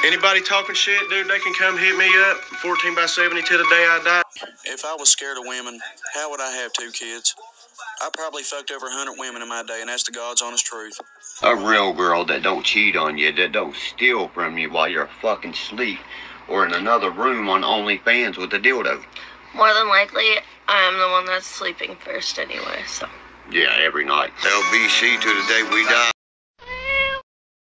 Anybody talking shit, dude, they can come hit me up. 14 by 70 till the day I die. If I was scared of women, how would I have 2 kids? I probably fucked over 100 women in my day, and that's the God's honest truth. A real girl that don't cheat on you, that don't steal from you while you're fucking asleep or in another room on OnlyFans with a dildo. More than likely, I am the one that's sleeping first anyway, so. Yeah, every night. LBC to the day we die.